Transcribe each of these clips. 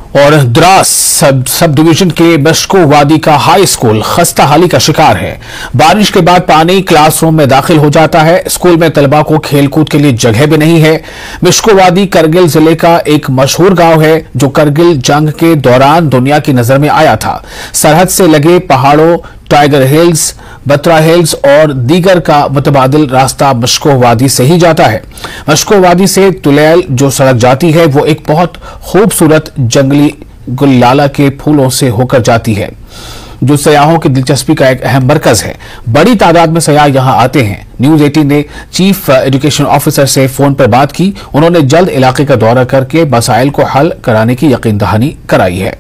और Dras sub division के मशको वादी का हाई स्कूल खस्ता हाली का शिकार है। बारिश के बाद पानी क्लासरूम में दाखिल हो जाता है। स्कूल में तलबा को खेलकूद के लिए जगह भी नहीं है। मशको वादी करगिल जिले का एक मशहूर गांव है जो करगिल जंग के दौरान दुनिया की नजर में आया था। सरहद से लगे पहाड़ों, टाइगर हिल्स, बत्रा हिल्स और दीगर का मुतबादिल रास्ता मशको वादी से ही जाता है। मशको वादी से तुलैल जो सड़क जाती है वो एक बहुत खूबसूरत जंगली गुललाला के फूलों से होकर जाती है जो सयाहों की दिलचस्पी का एक अहम मरकज है। बड़ी तादाद में सयाह यहां आते हैं। न्यूज 18 ने चीफ एजुकेशन ऑफिसर से फोन पर बात की। उन्होंने जल्द इलाके का दौरा करके मसाइल को हल कराने की यकीन दहानी कराई है।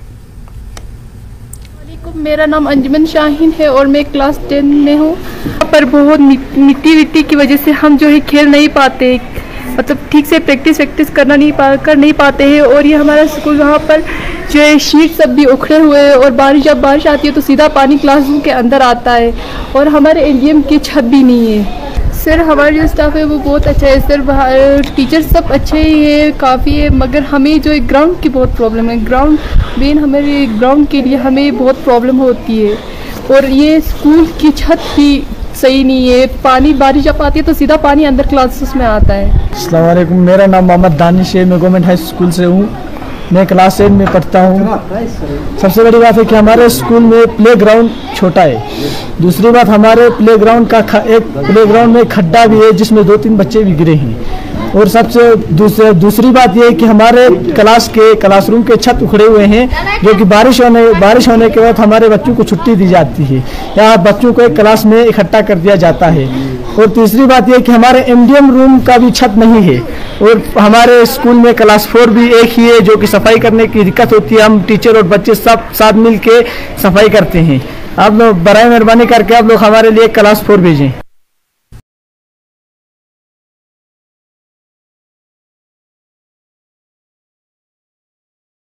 मेरा नाम अंजुमन शाहीन है और मैं क्लास 10 में हूँ। यहाँ पर बहुत मिट्टी की वजह से हम जो है खेल नहीं पाते, मतलब ठीक से प्रैक्टिस कर नहीं पाते हैं। और ये हमारा स्कूल वहाँ पर जो है शीट सब भी उखड़े हुए हैं और जब बारिश आती है तो सीधा पानी क्लासरूम के अंदर आता है और हमारे एरिया की छत भी नहीं है। सर हमारा जो स्टाफ है वो बहुत अच्छा है सर, टीचर सब अच्छे ही है, काफ़ी है, मगर हमें जो है ग्राउंड की बहुत प्रॉब्लम है। हमारे ग्राउंड के लिए हमें बहुत प्रॉब्लम होती है और ये स्कूल की छत भी सही नहीं है। पानी बारिश जब आती है तो सीधा पानी अंदर क्लासेस में आता है। अस्सलाम वालेकुम, मेरा नाम मोहम्मद दानिश है, मैं गवर्नमेंट हाई स्कूल से हूँ, मैं क्लास 8 में पढ़ता हूँ। सबसे बड़ी बात है कि हमारे स्कूल में प्लेग्राउंड छोटा है। दूसरी बात, हमारे प्लेग्राउंड में खड्डा भी है जिसमें 2-3 बच्चे भी गिरे हैं। और सबसे दूसरी बात यह है कि हमारे क्लासरूम के छत उखड़े हुए हैं जो कि बारिश होने के बाद हमारे बच्चों को छुट्टी दी जाती है या बच्चों को एक क्लास में इकट्ठा कर दिया जाता है। और तीसरी बात यह कि हमारे एमडीएम रूम का भी छत नहीं है और हमारे स्कूल में क्लास 4 भी एक ही है जो कि सफाई करने की दिक्कत होती है। हम टीचर और बच्चे सब साथ मिल के सफाई करते हैं। आप लोग बराए मेहरबानी करके आप लोग हमारे लिए क्लास 4 भेजें।